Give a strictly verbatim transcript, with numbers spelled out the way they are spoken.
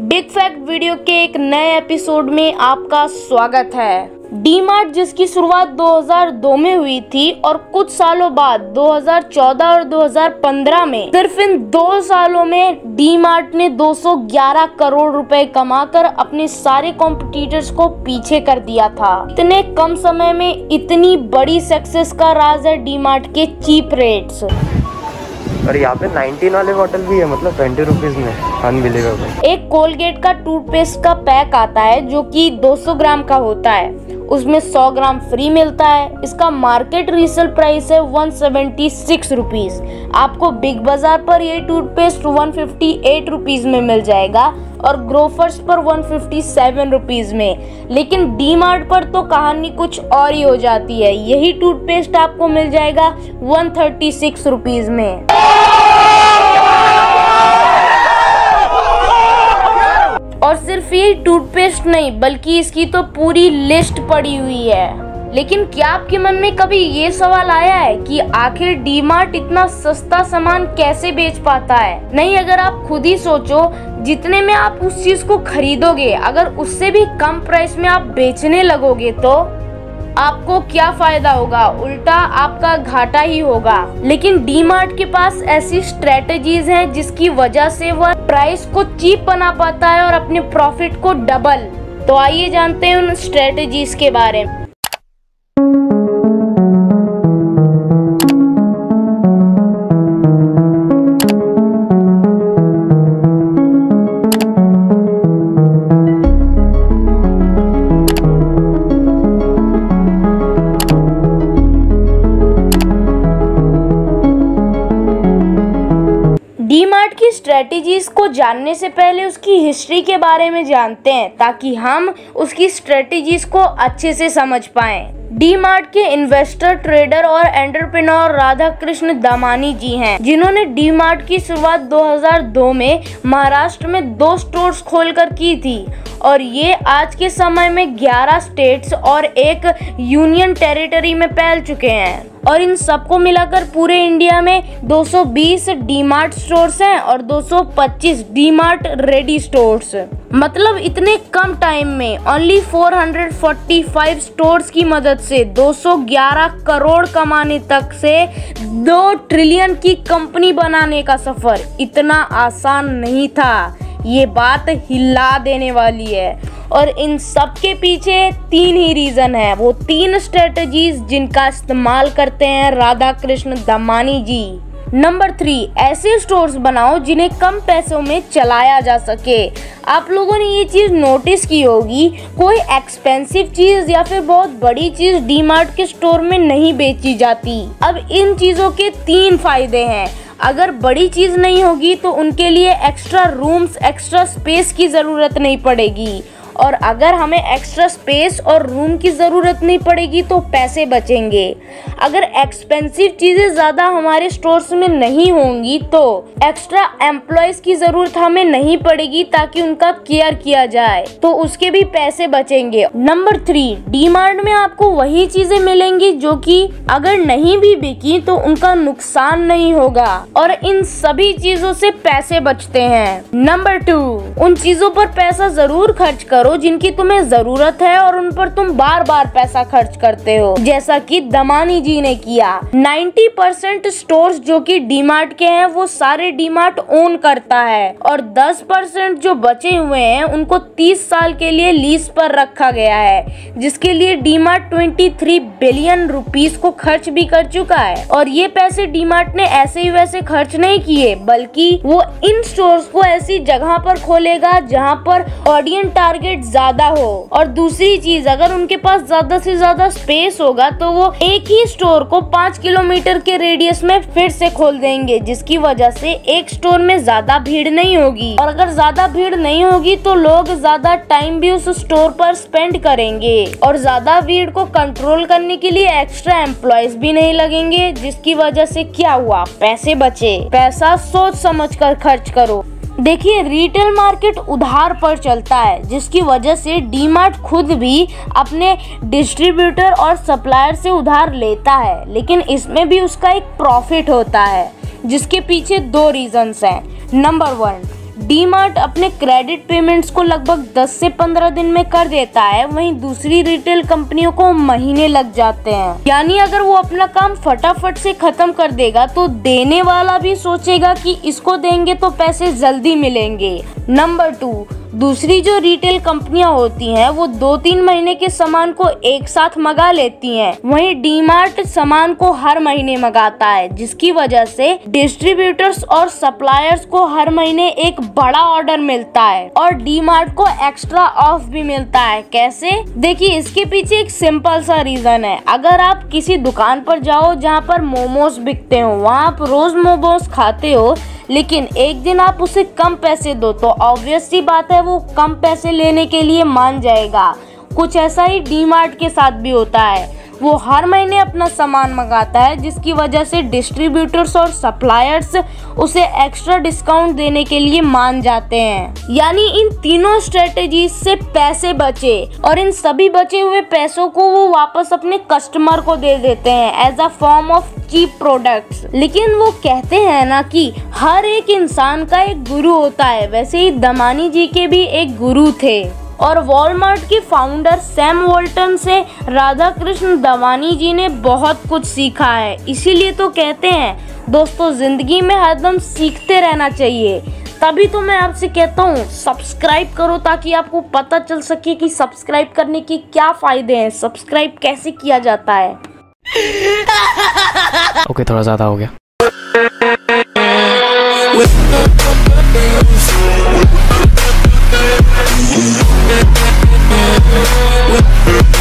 Big fact video के एक नए एपिसोड में आपका स्वागत है। डी मार्ट जिसकी शुरुआत दो हज़ार दो में हुई थी और कुछ सालों बाद दो हज़ार चौदह और दो हज़ार पंद्रह में सिर्फ इन दो सालों में डी मार्ट ने दो सौ ग्यारह करोड़ रुपए कमाकर अपने सारे कॉम्पिटिटर्स को पीछे कर दिया था। इतने कम समय में इतनी बड़ी सक्सेस का राज है डी मार्ट के चीप रेट्स। और यहाँ पे नाइनटीन वाले बॉटल भी है, मतलब ट्वेंटी रुपीज में। अनबिलीवेबल। एक कोलगेट का टूथपेस्ट का पैक आता है जो कि दो सौ ग्राम का होता है, उसमें सौ ग्राम फ्री मिलता है। इसका मार्केट रीसेल प्राइस है एक सौ छिहत्तर रुपीस। आपको बिग बाजार पर ये टूथपेस्ट एक सौ अट्ठावन रुपीस में मिल जाएगा और ग्रोफर्स पर एक सौ सत्तावन रुपीस में। लेकिन डी मार्ट पर तो कहानी कुछ और ही हो जाती है। यही टूथपेस्ट आपको मिल जाएगा एक सौ छत्तीस रुपीस में। और सिर्फ ये टूथपेस्ट नहीं बल्कि इसकी तो पूरी लिस्ट पड़ी हुई है। लेकिन क्या आपके मन में कभी ये सवाल आया है कि आखिर डी मार्ट इतना सस्ता सामान कैसे बेच पाता है? नहीं, अगर आप खुद ही सोचो, जितने में आप उस चीज को खरीदोगे अगर उससे भी कम प्राइस में आप बेचने लगोगे तो आपको क्या फायदा होगा? उल्टा आपका घाटा ही होगा। लेकिन डी मार्ट के पास ऐसी स्ट्रेटजीज हैं जिसकी वजह से वह प्राइस को चीप बना पाता है और अपने प्रॉफिट को डबल। तो आइए जानते हैं उन स्ट्रेटजीज के बारे में। डी मार्ट की स्ट्रेटजीज को जानने से पहले उसकी हिस्ट्री के बारे में जानते हैं ताकि हम उसकी स्ट्रेटजीज को अच्छे से समझ पाएं। डी मार्ट के इन्वेस्टर, ट्रेडर और एंटरप्रेन्योर राधा कृष्ण दामानी जी हैं, जिन्होंने डी मार्ट की शुरुआत दो हज़ार दो में महाराष्ट्र में दो स्टोर्स खोलकर की थी और ये आज के समय में ग्यारह स्टेट्स और एक यूनियन टेरिटरी में फैल चुके हैं। और इन सबको मिलाकर पूरे इंडिया में दो सौ बीस डी मार्ट स्टोर्स हैं और दो सौ पच्चीस डी मार्ट रेडी स्टोर्स। मतलब इतने कम टाइम में ओनली चार सौ पैंतालीस स्टोर्स की मदद से दो सौ ग्यारह करोड़ कमाने तक से दो ट्रिलियन की कंपनी बनाने का सफर इतना आसान नहीं था। ये बात हिला देने वाली है और इन सब के पीछे तीन ही रीजन है। वो तीन स्ट्रेटजीज जिनका इस्तेमाल करते हैं राधा कृष्ण दामानी जी। नंबर थ्री, ऐसे स्टोर्स बनाओ जिन्हें कम पैसों में चलाया जा सके। आप लोगों ने ये चीज नोटिस की होगी, कोई एक्सपेंसिव चीज या फिर बहुत बड़ी चीज डी मार्ट के स्टोर में नहीं बेची जाती। अब इन चीजों के तीन फायदे हैं। अगर बड़ी चीज नहीं होगी तो उनके लिए एक्स्ट्रा रूम्स, एक्स्ट्रा स्पेस की जरूरत नहीं पड़ेगी और अगर हमें एक्स्ट्रा स्पेस और रूम की ज़रूरत नहीं पड़ेगी तो पैसे बचेंगे। अगर एक्सपेंसिव चीज़ें ज़्यादा हमारे स्टोर्स में नहीं होंगी तो एक्स्ट्रा एम्प्लॉयज़ की ज़रूरत हमें नहीं पड़ेगी ताकि उनका केयर किया जाए, तो उसके भी पैसे बचेंगे। नंबर थ्री, डी मार्ट में आपको वही चीज़ें मिलेंगी जो कि अगर नहीं भी बिकी तो उनका नुकसान नहीं होगा और इन सभी चीज़ों से पैसे बचते हैं। नंबर टू, उन चीज़ों पर पैसा ज़रूर खर्च करो जिनकी तुम्हें जरूरत है और उन पर तुम बार बार पैसा खर्च करते हो, जैसा कि दामानी जी ने किया। नब्बे परसेंट स्टोर्स जो कि डी मार्ट के हैं वो सारे डी मार्ट ओन करता है और दस परसेंट जो बचे हुए हैं उनको तीस साल के लिए लीज पर रखा गया है, जिसके लिए डी मार्ट तेईस बिलियन रुपीस को खर्च भी कर चुका है। और ये पैसे डी मार्ट ने ऐसे ही वैसे खर्च नहीं किए, बल्कि वो इन स्टोर्स को ऐसी जगह पर खोलेगा जहाँ पर ऑडियंस टारगेट ज्यादा हो। और दूसरी चीज, अगर उनके पास ज्यादा से ज्यादा स्पेस होगा तो वो एक ही स्टोर को पाँच किलोमीटर के रेडियस में फिर से खोल देंगे, जिसकी वजह से एक स्टोर में ज्यादा भीड़ नहीं होगी। और अगर ज्यादा भीड़ नहीं होगी तो लोग ज्यादा टाइम भी उस स्टोर पर स्पेंड करेंगे और ज्यादा भीड़ को कंट्रोल करने के लिए एक्स्ट्रा एम्प्लॉयज भी नहीं लगेंगे, जिसकी वजह से क्या हुआ, पैसे बचे। पैसा सोच समझ कर खर्च करो। देखिए, रिटेल मार्केट उधार पर चलता है, जिसकी वजह से डी मार्ट खुद भी अपने डिस्ट्रीब्यूटर और सप्लायर से उधार लेता है, लेकिन इसमें भी उसका एक प्रॉफिट होता है, जिसके पीछे दो रीजंस हैं। नंबर वन, डी मार्ट अपने क्रेडिट पेमेंट्स को लगभग दस से पंद्रह दिन में कर देता है, वहीं दूसरी रिटेल कंपनियों को महीने लग जाते हैं। यानी अगर वो अपना काम फटाफट से खत्म कर देगा तो देने वाला भी सोचेगा कि इसको देंगे तो पैसे जल्दी मिलेंगे। नंबर टू, दूसरी जो रिटेल कंपनियां होती हैं वो दो तीन महीने के सामान को एक साथ मंगा लेती हैं, वहीं डी मार्ट सामान को हर महीने मंगाता है, जिसकी वजह से डिस्ट्रीब्यूटर्स और सप्लायर्स को हर महीने एक बड़ा ऑर्डर मिलता है और डी मार्ट को एक्स्ट्रा ऑफ भी मिलता है। कैसे? देखिए, इसके पीछे एक सिंपल सा रीजन है। अगर आप किसी दुकान पर जाओ जहाँ पर मोमोज बिकते हो, वहाँ आप रोज मोमोज खाते हो, लेकिन एक दिन आप उसे कम पैसे दो तो ऑब्वियस सी बात है वो कम पैसे लेने के लिए मान जाएगा। कुछ ऐसा ही डी मार्ट के साथ भी होता है। वो हर महीने अपना सामान मंगाता है, जिसकी वजह से डिस्ट्रीब्यूटर्स और सप्लायर्स उसे एक्स्ट्रा डिस्काउंट देने के लिए मान जाते हैं। यानी इन तीनों स्ट्रेटेजीज से पैसे बचे और इन सभी बचे हुए पैसों को वो वापस अपने कस्टमर को दे देते हैं as a form of cheap products. लेकिन वो कहते हैं ना कि हर एक इंसान का एक गुरु होता है, वैसे ही दमानी जी के भी एक गुरु थे और वॉलमार्ट के फाउंडर सैम वॉल्टन से राधा कृष्ण दमानी जी ने बहुत कुछ सीखा है। इसीलिए तो कहते हैं दोस्तों, जिंदगी में हरदम सीखते रहना चाहिए। तभी तो मैं आपसे कहता हूँ सब्सक्राइब करो, ताकि आपको पता चल सके कि सब्सक्राइब करने के क्या फायदे हैं, सब्सक्राइब कैसे किया जाता है। ओके okay, थोड़ा ज्यादा हो गया। We'll be right back.